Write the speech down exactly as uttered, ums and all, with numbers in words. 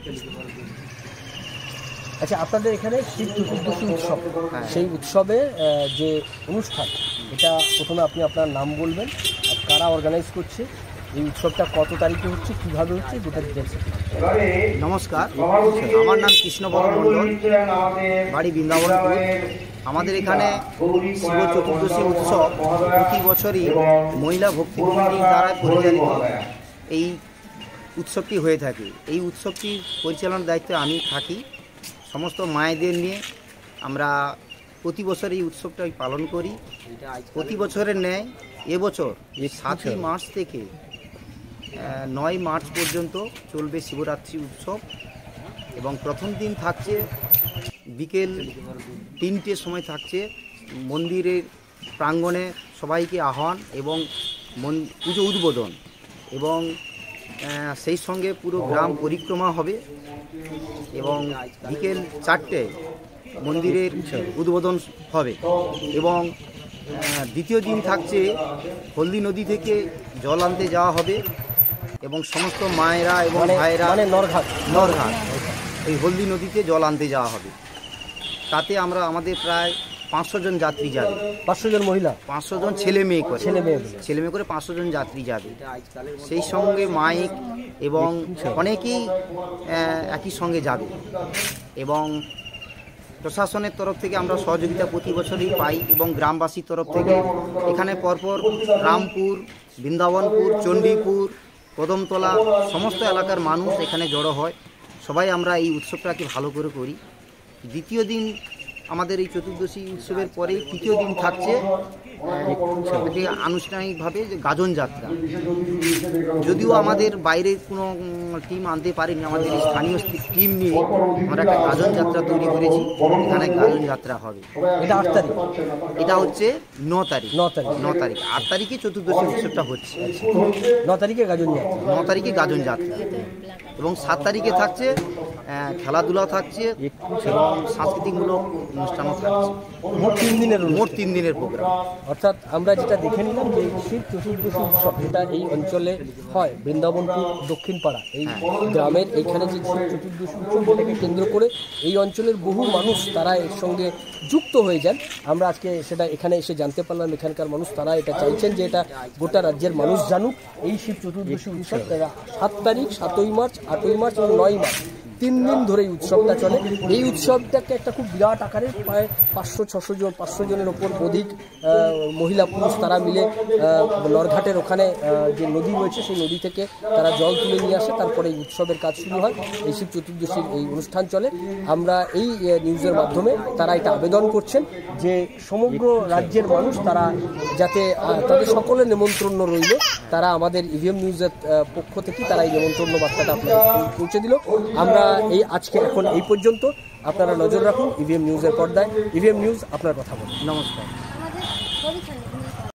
আচ্ছা, আপনাদের এখানে শিব চতুর্দশী উৎসব, সেই উৎসবে যে অনুষ্ঠান, এটা প্রথমে আপনি আপনার নাম বলবেন আর কারা অর্গানাইজ করছে, এই উৎসবটা কত তারিখে হচ্ছে, কীভাবে হচ্ছে, গোটা ডিটেলস। নমস্কার, আমার নাম কৃষ্ণবর্মা মণ্ডল, বাড়ি বৃন্দাবনপুর। আমাদের এখানে শিব চতুর্দশী উৎসব প্রতি বছরই মহিলা ভক্তি মন্দির দ্বারা পরিচালিত এই উৎসবটি হয়ে থাকে। এই উৎসবটির পরিচালনার দায়িত্বে আমি থাকি। সমস্ত মায়েদের নিয়ে আমরা প্রতি বছর এই উৎসবটা পালন করি। প্রতি বছরের ন্যায় এবছর সাতই মার্চ থেকে নয় মার্চ পর্যন্ত চলবে শিবরাত্রি উৎসব এবং প্রথম দিন থাকছে বিকেল তিনটের সময় থাকছে মন্দিরের প্রাঙ্গণে সবাইকে আহ্বান এবং পুজো উদ্বোধন এবং সেই সঙ্গে পুরো গ্রাম পরিক্রমা হবে এবং বিকেল চারটে মন্দিরের উদ্বোধন হবে এবং দ্বিতীয় দিন থাকছে হলদি নদী থেকে জল আনতে যাওয়া হবে এবং সমস্ত মায়েরা এবং ভাইয়েরা মানে নরঘাট নরঘাট এই হলদি নদীতে জল আনতে যাওয়া হবে। তাতে আমরা আমাদের প্রায় পাঁচশো জন যাত্রী যাবে। পাঁচশো জন মহিলা, পাঁচশো জন ছেলে মেয়ে করে ছেলে মেয়ে ছেলে মেয়ে করে পাঁচশো জন যাত্রী যাবে। সেই সঙ্গে মাইক এবং অনেকেই একই সঙ্গে যাবে এবং প্রশাসনের তরফ থেকে আমরা সহযোগিতা প্রতি বছরই পাই এবং গ্রামবাসীর তরফ থেকে এখানে পরপর রামপুর, বৃন্দাবনপুর, চণ্ডীপুর, কদমতলা সমস্ত এলাকার মানুষ এখানে জড়ো হয়। সবাই আমরা এই উৎসবটাকে ভালো করে করি। দ্বিতীয় দিন আমাদের এই চতুর্দশী উৎসবের পরে তৃতীয় দিন থাকছে আনুষ্ঠানিকভাবে গাজন যাত্রা। যদিও আমাদের বাইরে কোনো টিম আনতে পারেনি, আমাদের স্থানীয় টিম নিয়ে আমরা একটা গাজন যাত্রা তৈরি করেছি। এখানে গাজন যাত্রা হবে। এটা আট তারিখ, এটা হচ্ছে ন তারিখ ন তারিখ ন তারিখ আট তারিখে চতুর্দশী উৎসবটা হচ্ছে। ন তারিখে গাজন যাত্রা ন তারিখে গাজন যাত্রা এবং সাত তারিখে থাকছে খেলাধুলা থাকছে এবং সাংস্কৃতিকমূলক অনুষ্ঠানও থাকছে। মোট তিন দিনের মোট তিন দিনের প্রোগ্রাম। অর্থাৎ আমরা যেটা দেখে নিলাম যে শিব চতুর্দশী উৎসব যেটা এই অঞ্চলে হয়, বৃন্দাবনপুর দক্ষিণ পাড়া এই গ্রামের এইখানে যে শিব চতুর্দশী উৎসব, যেটাকে কেন্দ্র করে এই অঞ্চলের বহু মানুষ তারা এর সঙ্গে যুক্ত হয়ে যান। আমরা আজকে সেটা এখানে এসে জানতে পারলাম, এখানকার মানুষ তারা এটা চাইছেন যে এটা গোটা রাজ্যের মানুষ জানুক। এই শিব চতুর্দশী উৎসব সাত তারিখ, সাতই মার্চ, আটই মার্চ এবং নয় মার্চ তিন দিন ধরে এই উৎসবটা চলে। এই উৎসবটাকে একটা খুব বিরাট আকারের প্রায় পাঁচশো ছশো জন পাঁচশো জনের ওপর অধিক মহিলা পুরুষ তারা মিলে নরঘাটের ওখানে যে নদী রয়েছে সেই নদী থেকে তারা জল তুলে নিয়ে আসে। তারপরে এই উৎসবের কাজ শুরু হয়, এই শিব চতুর্দশীর এই অনুষ্ঠান চলে। আমরা এই নিউজের মাধ্যমে তারা এটা আবেদন করছেন যে সমগ্র রাজ্যের মানুষ তারা যাতে তাদের সকলের নেমন্ত্রণ রইল, তারা আমাদের ইভিএম নিউজের পক্ষ থেকে তারা এই নেমন্ত্রণ বার্তাটা আপনাদের পৌঁছে দিল। আমরা এই আজকে এখন এই পর্যন্ত। আপনারা নজর রাখুন ইভিএম নিউজের পর্দায়। ইভিএম নিউজ আপনার কথা বলুন। নমস্কার।